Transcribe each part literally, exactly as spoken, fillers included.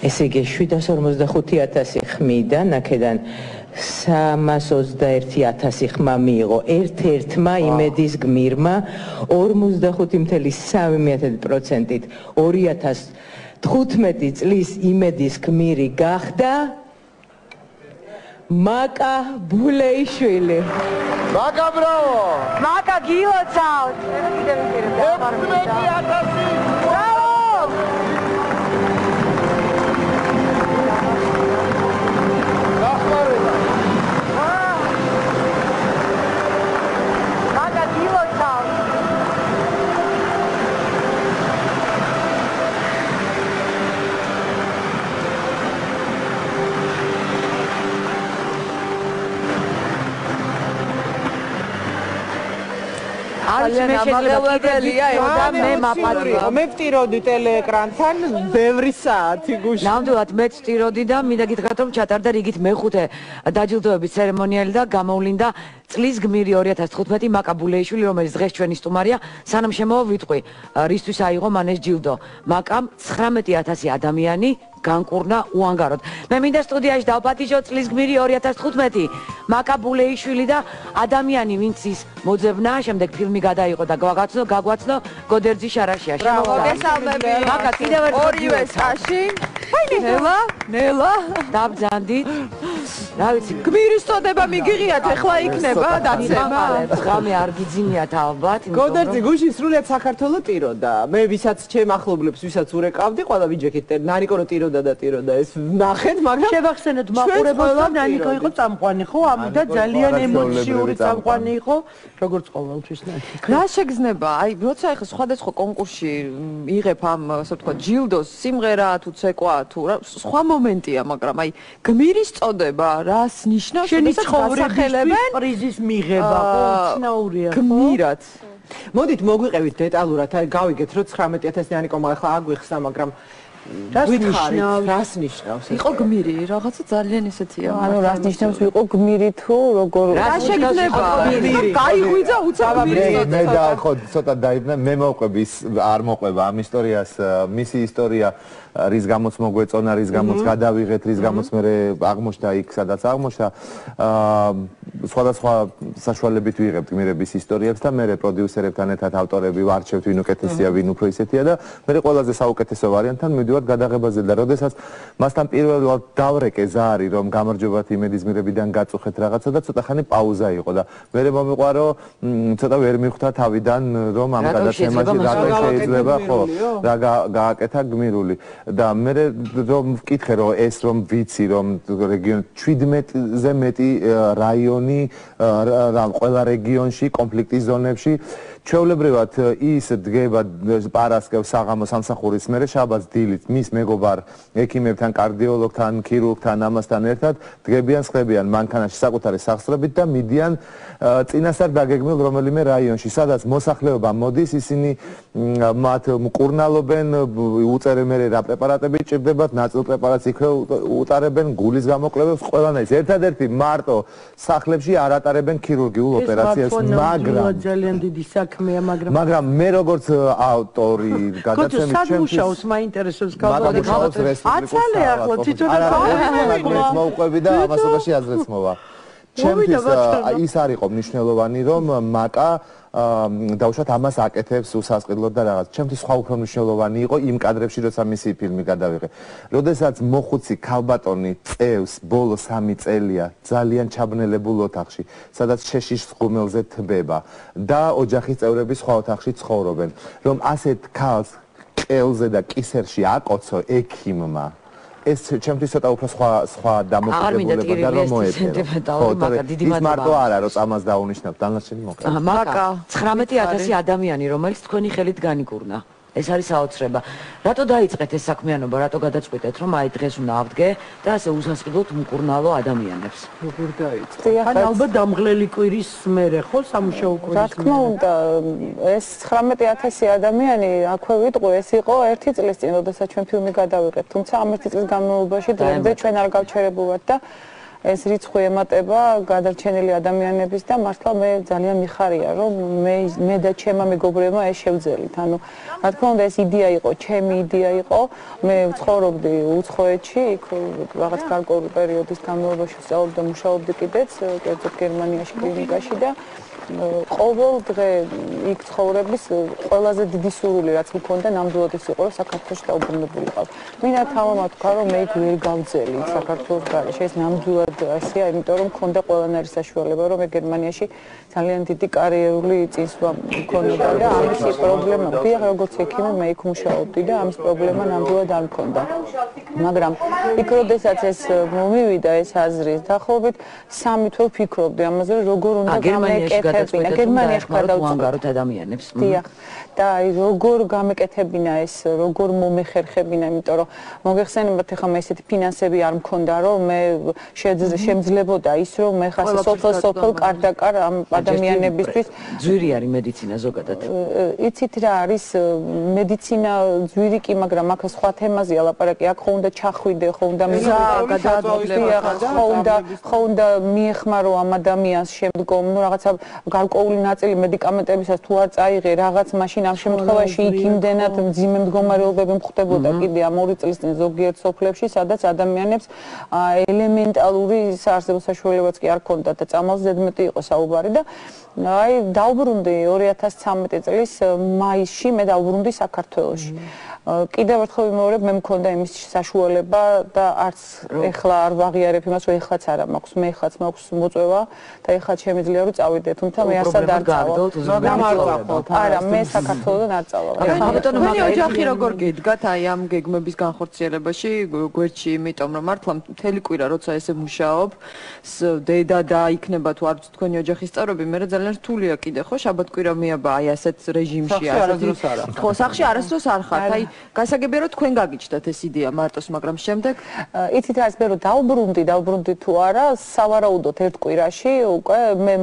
ესე იგი შვიდას ორმოცდახუთი ათასი ხმიდან აქედან სამას ოცდაერთი ათასი ხმა მიიღო ერთ-ერთმა იმედის გმირმა ორმოცდახუთი წუთი სამი პროცენტით ორი ათას თხუთმეტი წლის იმედის გმირი გახდა მაკა ბულეიშვილი. მაკა ბრავო! მაკა გილოცავთ! ექვსმეტი ათასი! ბრავო! გახმარება! მაკა გილოცავთ! ამაგელებელია და მე მაპატიო. მე ვტიროდი ტელეეკრანთან ბევრი საათი გუშინ. ნამდვილად მე ვტიროდი და მინდა გითხრათ რომ ჩატარდა რიგით მეხუთე დაჯილდოების ცერემონიალი და გამოვლინდა წლის გმირი ორი ათას თხუთმეტი მაკა ბულეიშვილი, რომელიც დღეს ჩვენი სტუმარია. სანამ შემოვიტყვი რისთვის აიღო მან ეს ჯილდო. მაკამ ცხრამეტი ათასი ადამიანი განკურნა უანგაროდ. მე მინდა სტუდიაში დავპატიჟო წლის გმირი ორი ათას თხუთმეტი მაკა ბულეიშვილი და ადამიანი ვინც ის მოძებნა, შემდეგ ფილმი გადაიღო და გაგვაცნო, გაგვაცნო გოდერძი შარაშია. მოგესალმები. მაკა კიდევ ერთხელ ორივე სკაში. ნელა, ნელა, დაბძანდით. რა ვიცი, გმირის წოდება მიგიღიათ, ახლა იქნება დაცემა. ღამე არ გიძინიათ ალბათ. გოდერძი გუშინ სრულიად საქართველო ტიროდა. მე ვისაც ჩემ ახლობლებს, ვისაც ურეკავდი, ყველა ვიჯექით ნანიკო რო ტიროდა და ტიროდა ეს ნახეთ, მაგრამ შევახსენოთ მაყურებელს, ნანიკო იყო წამყვანი ხო? ამიტომ ძალიან ემოციური წამყვანი იყო, როგორც ყოველთვის ნანიკო. რა შეგრძნება? აი, როცა ახლა სხვადასხვა კონკურსში იღებ ამ, ასე ვთქვათ, ჯილდოს, სიმღერა თუ ცეკვა თუ რა, სხვა მომენტია, მაგრამ აი, გმირის წოდება რას ნიშნავს? შენი ცხოვრების პრიზის მიღება ხო უცნაურია ხო? გმირად. მოდით მოგვიყევით დეტალურად, აი გავიგეთ, რომ ცხრამეტი ათასი ნანიკომ ახლა აგვიხსნა, მაგრამ რას ნიშნავს? რას ნიშნავს? იყო გმირი, რაღაცა ძალიან ისეთია. ანუ რას ნიშნავს იყო გმირი თუ როგორ რა შეგრძნება? გაიღვიძა უცა გმირი. მე და ხო ცოტა დაიბნა, მე მოვყვები ის არ მოყვება ამ ისტორიას, მისი ისტორია რის გამოც მოგვეწონა, რის გამოც გადავიღეთ, რის გამოც მე აღმოჩნდა იქ, სადაც აღმოჩნდა. სხვადასხვა საშუალებით ვიღებთ გმირების ისტორიებს და მე პროდიუსერებთან ერთად ავტორები ვარჩევთ, ვინ უკეთესია, ვინ უფრო ისეთია და მე ყველაზე საუკეთესო ვარიანტთან მივდივართ გადაღებაზე და როდესაც მასთან პირველად დავრეკე ზარი, რომ გამარჯვებათ იმედის გმირებიდან გაწუხეთ რაღაცა და ცოტა ხანი პაუზა იყო და მე მომიყვა რომ ცოტა ვერ მივხვდა თავიდან რომ ამ გადაცემაში რა შეიძლება ხო რა გააკეთა გმირული და მე რომ ვკითხე რომ ეს რომ ვიცი რომ რეგიონ შვიდმეტზე მეტი რაიონი რა ყველა რეგიონში კონფლიქტის ზონებში ჩვეულებრივად ის დგება პარასკევს საღამოს სამსახურის მერე შაბათს დილით მის მეგობარ ექიმებთან კარდიოლოგთან ქირურგთან ამასთან ერთად დგებიან ხდებიან მანქანაში საკუთარი სახსრებით და მიდიან წინასწარ დაგეგმილ რომელიმე რაიონში სადაც მოსახლეობა მოდის ისინი მათ მკურნალობენ უწერენ მერე რა პრეპარატები ჭირდებათ ნაწილ პრეპარატს იქვე უტარებენ გულის გამოკლებებს ყველანაირს ერთადერთი მარტო სახლებში არ ატარებენ ქირურგიულ ოპერაციას მაგრამ ძალიან დიდი საქმეა მაგრამ მაგრამ მე როგორც ავტორი გადაცემის ჩემთვის სამუშაოს მაინტერესებს გავაკეთე აცალე ახლა თვითონ მოვყვები და ამასობაში აზრიც მოვა ჩემთვის ის არ იყო მნიშვნელოვანი რომ მაკა დაუშვათ ამას აკეთებს უსასყიდლოდ და რაღაც ჩემთვის სხვა უფრო მნიშვნელოვანი იყო იმ კადრებში როცა მისი ფილმი გადავიღე როდესაც მოხუცი ქალბატონი წევს ბოლო სამი წელია ძალიან ჩაბნელებულ ოთახში სადაც შეშიშ ღუმელზე თბება და ოჯახის წევრები სხვა ოთახში ცხოვრობენ რომ ასეთ ქალს ყელზე და კისერში აკოცო ექიმმა ეს ჩემთვის ცოტა უფრო სხვა სხვა დამოკიდებულება და რომ მოეწერო. ის მარტო არა, რომ ამას დაუნიშნავთ, დანარჩენი მოკლა. მაკა ცხრამეტი ათასი ადამიანი, რომელიც თქვენი ხელით განიკურნა. ეს არის საოცრება. რატო დაიწყეთ ეს საქმიანობა, რატო გადაწყვიტეთ, რომ აი დღეს უნდა ავდგე და ასე უსასყიდლოდ მკურნალო ადამიანებს? როგორ დაიწყეთ? ან ალბათ დამღლელი კვირის მერე ხო სამუშაო კვირის? რა თქმა უნდა, ეს ცხრამეტი ათასი ადამიანი, აქვე ვიტყვი, ეს იყო ერთი წლის წინ, როდესაც ჩვენ ფილმი გადავიღეთ. თუმცა ამ ერთი წლის განმავლობაში დღემდე ჩვენ არ გავჩერებულვართ და ეს რიცხვი ემატება გადარჩენილი ადამიანების და მართლა მე ძალიან მიხარია რომ მე მე და ჩემმა მეგობრებმა ეს შევძელით. ანუ რა თქმა უნდა ეს იდეა იყო, ჩემი იდეა იყო. მე ვცხოვრობდი უცხოეთში, იქ რაღაც გარკვეული პერიოდის განმავლობაში ვსწავლობდი და მუშაობდი კიდეც, კერძოდ გერმანიაში კლინიკაში და ყოველ დღე იქ ცხოვრების ყველაზე დიდი სურვილი რაც მქონდა ნამდვილად ის იყო რომ საქართველოში დაუბრუნებულიყავ. მინდა თავამად ვთქვა რომ მე იქ ვერ გავძელი საქართველოს გარეშე ეს ნამდვილად ასეა, იმიტომ რომ მქონდა ყველანაირი საშუალება რომ მე გერმანიაში ძალიან დიდი კარიერული წინსვლა მქონოდა და ამის პრობლემა ვიღ როგორც ექიმი მე იქ მუშაობდი და ამის პრობლემა ნამდვილად არ მქონდა. მაგრამ იქ როდესაც ეს მომივიდა ეს აზრი, დაახლოებით სამი თვე ვფიქრობდი ამაზე რომ როგორ უნდა გამეკეთებინა გერმანიაში გადავწყვეტ ადამიანებს. დიახ. და აი როგორ გამეკეთებინა ეს, როგორ მომეხერხებინა, იმიტომ რომ მოგეხსენებათ ახლა მე ესეთი ფინანსები არ მქონდა რომ მე შემძლებოდა ის რომ მე ხა სოფელ სოფელ კარდაკარ ამ ადამიანებისთვის ძვირი არის მედიცინა ზოგადად. იცით რა არის მედიცინა ძვირი კი, მაგრამ აქ სხვა თემაზეა ლაპარაკი, აქ ხო უნდა ჩახვიდე, ხო უნდა გადაადგილება, ხო უნდა ხო უნდა მიეხმარო ამ ადამიანს შემდგომ, ну რაღაცა გარკვეული ნაწილი მედიკამენტებისაც თუ არ წაიღე რაღაც მაშინ ამ შემთხვევაში იქ იმდენად მძიმე მდგომარეობები მხვდებოდა კიდე ამ ორი წლის წინ ზოგიერთ სოფლებში, სადაც ადამიანებს ელემენტალური საარსებო საშუალებაც კი არ ჰქონდათ და წამალს ზედმეტი იყო საუბარი და აი დაუბრუნდი ორი ათას ცხრამეტი წლის მაისში მე დაუბრუნდი საქართველოში. კიდევ ერთხელ ვიმეორებ, მე მქონდა იმის საშუალება და არც ეხლა არ ვაღიარებ იმას, რომ ეხლაც არა მაქვს, მე ეხლაც მაქვს მოწვევა და ეხლა შემიძლია რომ წავიდე, თუმცა მე ასად არ წავალ. არა, მე საქართველოსდან არ წავალ. თქვენი ოჯახი როგორ გედგათ აი ამ გეგმების განხორციელებაში გვერდში, იმიტომ რომ მართლა მთელი კვირა როცა ესე მუშაობ, დედა და იქნება თუ არ თქვენი ოჯახის წევრები, მე ძალიან რთულია კიდე ხო, შაბათ-კვირა მიაბა აი ასეთ რეჟიმში, ასეთ. ხო, სახში არასდროს არ ხართ. აი გასაგებია რომ თქვენ გაგიჩნდათ ეს იდეა მარტოს, მაგრამ შემდეგ იცით რა, მე რომ დაუბრუნდი, დაუბრუნდი თუ არა, სავარაუდოდ ერთ კვირაში უკვე მე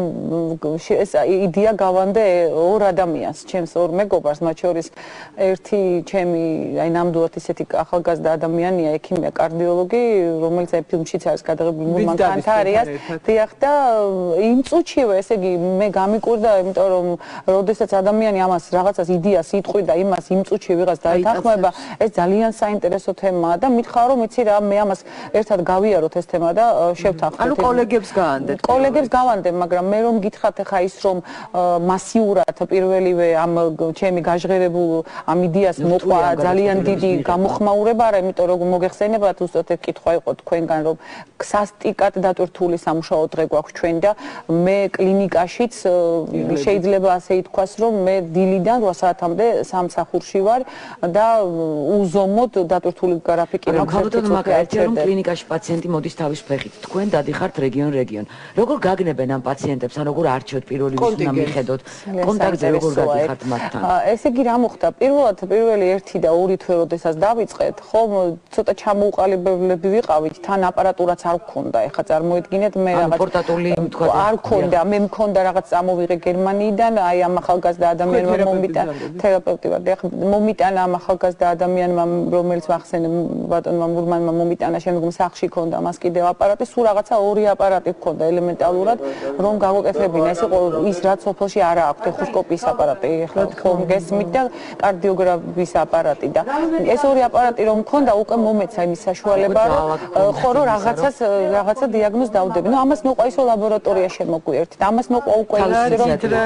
ეს იდეა გავანდე ორ ადამიანს, ჩემს ორ მეგობარს, მათ შორის ერთი ჩემი აი ნამდვილად ისეთი ახალგაზრდა ადამიანია, ექიმია, კარდიოლოგი, რომელიც აი ფილმშიც არის გადაღებული მურმან ქანთარიას. დიახ და იმ წუთშივე, ესე იგი, მე გამიკვირდა, იმიტომ რომ როდესაც ადამიანი ამას რაღაცას იდეას იტყვიდა, იმას იმ წუთში ვიღაც დაეთანხმება, ეს ძალიან საინტერესო თემაა და მითხრა რომ იცი რა, მე ამას ერთად გავიაროთ ეს თემა და შევთანხმდით. ანუ კოლეგებს გავანდეთ. კოლეგებს გავანდე, მაგრამ მე რომ გითხრათ ახლა ის რომ მასიურად პირველივე ამ ჩემი გაჟღერებულ ამ იდეას მოყვა ძალიან დიდი გამოხმაურება არა, იმიტომ რომ მოგეხსენებათ უბრალოდ ეს კითხვა იყო თქვენგან რომ სასტიკად დატვირთული სამუშაო დღე გვაქვს ჩვენ და მე კლინიკაშიც შეიძლება ასე ითქვას რომ მე დილიდან რვა საათამდე სამსახურში ვარ და უზომოდ დატვირთული გრაფიკი მაქვს. ხალხთან მაგალითად რომ კლინიკაში პაციენტი მოდის თავის ფეხით, თქვენ დადიხართ რეგიონ რეგიონ. როგორ გაგნებენ ამ პაციენტებს, ან როგორ არჩევთ პირველი ვის უნდა მიხედოთ? კონტაქტზე როგორ გადიხართ მათთან? ესე იგი რა მოხდა? პირველად პირველი ერთი და ორი თვე როდესაც დავიწყეთ, ხო, ცოტა ჩამოუყალიბებლები ვიყავით, თან აპარატურაც არ გქონდა. ეხლა წარმოიდგინეთ მე რაღაც პორტატული თქვა არ გქონდა, მე მქონდა რაღაც წამოვიღე გერმანიიდან, აი ამ ახალგაზრდა ადამიანმა მომიტანა თერაპევტი ვარ, ეხლა მომიტანა ამ ახალგაზრდა ადამიანმა, რომელიც ვახსენე ბატონმა მურმანმა მომიტანა, შემდგომ სახლში ქონდა მას კიდევ აპარატი, სულ რაღაცა ორი აპარატი ქონდა ელემენტალურად, რომ გავაკეთებინა. ეს იყო ის რაც სოფელში არა აქვს, ეხოსკოპიის აპარატი, ეხლა ხომ გესმით და კარდიოგრაფიის აპარატი და ეს ორი აპარატი რომ მქონდა, უკვე მომეცა იმის საშუალება, ხო რომ რაღაცას რაღაცა დიაგნოზ დავდები. ნუ ამას მოყვა ისო ლაბორატორია შემოგვიერთით. ამას მოყვა უკვე ის რომ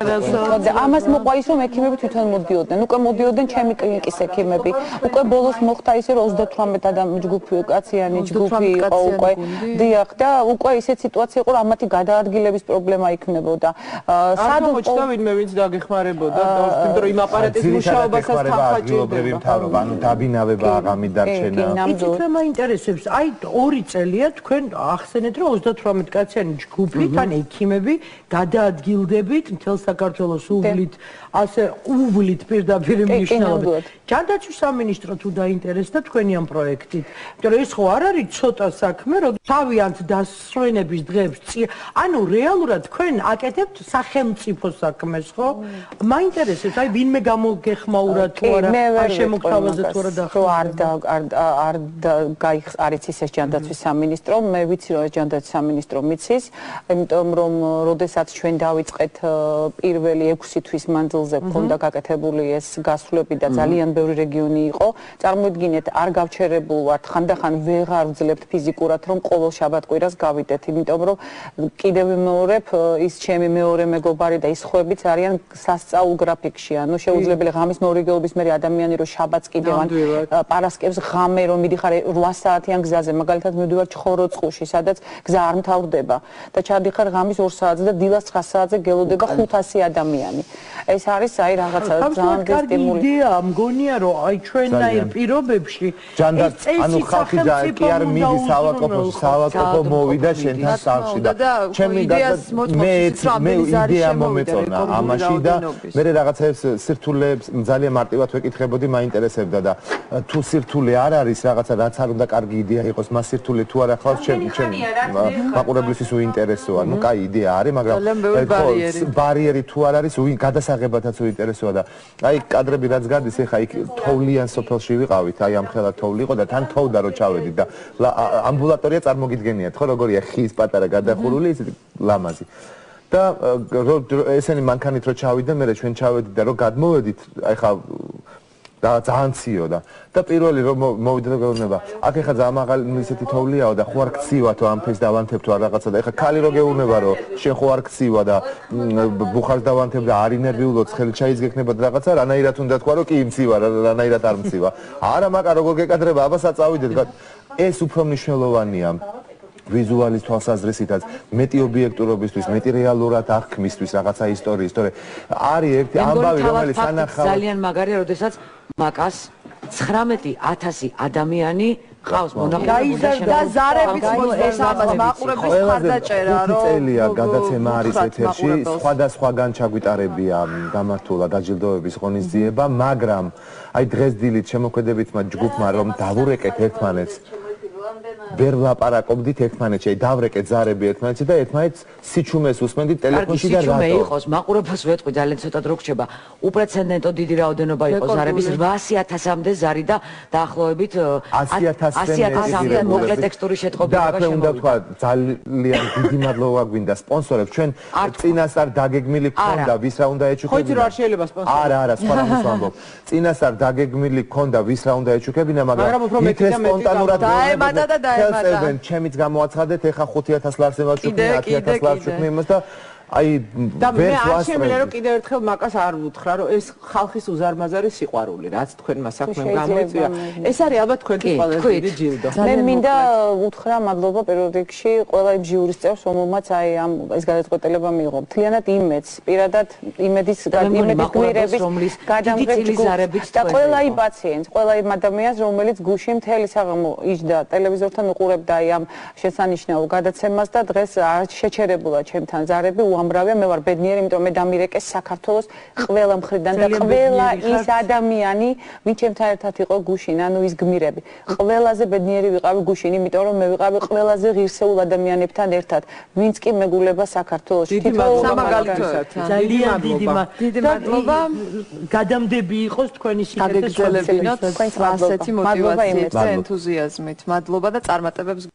ამას მოყვა ის რომ ექიმები თვითონ მოდიოდნენ. უკვე მოდიოდნენ ჩემი კლინიკის ექიმები. უკვე ბოლოს მოხდა ისე რომ ოცდათვრამეტ ადამიანი ჯგუფი კაციანი ჯგუფი იყო უკვე. დიახ და უკვე ისეთ სიტუაცია იყო რომ ამათი გადაადგილების პრობლემა იქნებოდა. სად მოჭდა ვინმე ვინც დაგეხმარებოდა და თუმცა რომ იმ აპარატის მუშაობასაც თანხაჭირდება. მთავრობა, ანუ დაბინავება აღამით დარჩენა. იცით რა მაინტერესებს? აი ორი წელია თქვენ ახსენეთ რომ ოცდათვრამეტ კაციანი ჯგუფი თან ექიმები გადაადგილდებით მთელ საქართველოს უვლით ასე უვლით პირდაპირ მნიშვნელობით. ჯანდაცვის სამინისტრო თუ დაინტერესდა თქვენი ამ პროექტით, იმიტომ რომ ეს ხო არ არის ცოტა საქმე, რომ თავიანთ დასვენების დღეებს ანუ რეალურად თქვენ აკეთებთ სახელმწიფო საქმეს, ხო? მაინტერესებს, აი ვინმე გამოგეხმაურა თუ არა, არ შემოგთავაზა თუ არა და არ არ არ იცის ეს ჯანდაცვის სამინისტრო, მე ვიცი რომ ეს ჯანდაცვის სამინისტრო მიცის, იმიტომ რომ როდესაც ჩვენ დავიწყეთ პირველი ექვსი თვის მანძილზე ქონდა გაკეთებული ეს გასვლები და ძალიან ბევრი რეგიონი იყო, წარმოიდგინეთ, არ გავჩერებულ ვართ, ხანდახან ვეღარ ვძლებთ ფიზიკურად რომ ყოველ შაბათ-კვირას გავიდეთ, იმიტომ რომ კიდევ ვიმეორებ, ის ჩემი მეორე მეგობარი და ის ხვებიც არიან სასწაულ გრაფიკში, ანუ შეუძლებელი ღამის მორიგეობის მერე ადამიანი რომ შაბათს კიდევ ან პარასკევს ღამე რომ მიდიხარ რვა საათიან გზაზე, მაგალითად მივდივარ ჩხოროწყუში, სადაც გზა არ მთავრდება და ჩადიხარ ღამის ორ საათზე და დილას ცხრა საათზე გელოდება ხუთასი ადამიანი. ეს არის აი რაღაცა ძალიან სტიმული. იდეა მგონია რომ აი ჩვენნაირ პირობებში ანუ ხალხი და კი არ მიდის ავაკოფოში, ავაკოფო მოვიდა შენთან სახლში და ჩემი მე მე იდეა მომეწონა ამაში და მე რაღაცებს სირთულეებს ძალიან მარტივად ვეკითხებოდი, მაინტერესებდა და თუ სირთულე არ არის რაღაცა რაც არ უნდა კარგი იდეა იყოს, მას სირთულე თუ არ ახავს ჩემ ჩემ მაყურებლისთვის უინტერესოა. ნუ კაი იდეა არის, მაგრამ ბარიერი თუ არ არის, გადასაღებადაც უინტერესოა და აი კადრები რაც გადის, ეხა იქ თოვლიან სოფელში ვიყავით, აი ამხელა თოვლი იყო და თან თოვდა რო ჩავედით და ამბულატორია წარმოგიდგენიათ, ხო როგორია ხის პატარა გადახურული, ისეთი ლამაზი. და ესენი მანქანით რო ჩავიდნენ, მე ჩვენ ჩავედით და რო გადმოვედით, აი ხა და ძალიან ციოდა და პირველი რომ მოვიდა და გეუბნება, აქ ეხა ძალიან მაღალი ისეთი თოვლიაო და ხო არ გცივათო ამ ფეს დავანთებთო არ რაღაცა და ეხა ქალი რო გეუბნება რომ შენ ხო არ გცივა და ბუხარს დავანთებ და არ ინერვიულოდ ხელი ჩაიზგექნება და რაღაცა რანაირად უნდა თქვა რომ კი მცივა რანაირად არ მცივა. არა მაგა როგორ გეკადრება, აბა საწავიდეთ. ეს უფრო მნიშვნელოვანია ვიზუალის თვალსაზრისითაც, მეტი ობიექტურობისთვის, მეტი რეალურად აღქმისთვის რაღაცა ისტორიის, თორე არის ერთი ამბავი, რომელიც ანახავ ძალიან მაგარია, როდესაც მაკას ცხრამეტი ათასი ადამიანი ყავს მონახულებული და ზარებით ეს ამას მაყურებლის ხარდაჭერა რომ წელია გადაცემა არის ეთერში, სხვადასხვაგან ჩაგვიტარებია გამართულა დაჯილდოების ღონისძიება, მაგრამ აი დღეს დილით შემოქმედებითმა ჯგუფმა რომ დავურეკეთ ერთმანეთს ვერ ვლაპარაკობდით ერთმანეთში, აი დავრეკეთ ზარები ერთმანეთში და ერთმანეთს სიჩუმეს უსმენდით ტელეფონში და რატო? სიჩუმე იყოს, მაყურებელს ვეტყვი, ძალიან ცოტა დრო გრჩება. უპრეცედენტო დიდი რაოდენობა იყო ზარების, რვასი ათასამდე ზარი და დაახლოებით ასი ათასამდე მოკლე ტექსტური შეტყობინება შემოვიდა. და უნდა თქვა ძალიან დიდი მადლობა გვინდა სპონსორებს. ჩვენ წინასწარ დაგეგმილი ქონდა, ვის რა უნდა ეჩუქებინა. ხო იცი რა არ შეიძლება სპონსორი. არა, არა, სხვა რამის ვამბობ. წინასწარ დაგეგმილი ქონდა, ვის რა უნდა ეჩუქებინა, მაგრამ იქ სპონტანურად დაემატა და დაემატა. ჩემიც გამოაცხადეთ, ეხა ხუთი ათას ლარს ევაჩუქნი, ათი ათას ლარს ვჩუქნი იმას და აი და მე არ შემიძლია რომ კიდევ ერთხელ მაკას არ ვუთხრა რომ ეს ხალხის უზარმაზარი სიყვარული რაც თქვენმა საქმემ გამოიწვია ეს არის ალბათ თქვენთვის ყველაზე დიდი ჯილდო. მე მინდა უთხრა მადლობა პირველ რიგში ყველა იმ ჟიურის წევრს, რომელმაც აი ამ ეს გადაწყვეტილება მიიღო. მთლიანად იმედს, პირადად იმედის იმედის გმირების გადამღებების და ყველა იმ პაციენტს, ყველა იმ ადამიანს, რომელიც გუში მთელი საღამო იჯდა ტელევიზორთან უყურებდა აი ამ შესანიშნავ გადაცემას და დღეს შეჩერებულა ჩემთან ზარები უამრავია, მე ვარ ბედნიერი, იმიტომ მე დამირეკე საქართველოს ყველა მხრიდან და ყველა ის ადამიანი, ვინც ჩემთან ერთად იყო გუშინ, ანუ ის გმირები. ყველაზე ბედნიერი ვიყავი გუშინ, იმიტომ რომ მე ვიყავი ყველაზე ღირსეულ ადამიანებთან ერთად, ვინც კი მეგულება საქართველოში. ძალიან დიდი მადლობა. გადამდები იყოს თქვენი სიგრძე, თქვენს ასეთი მოტივაციით და ენთუზიაზმით. მადლობა და წარმატებებს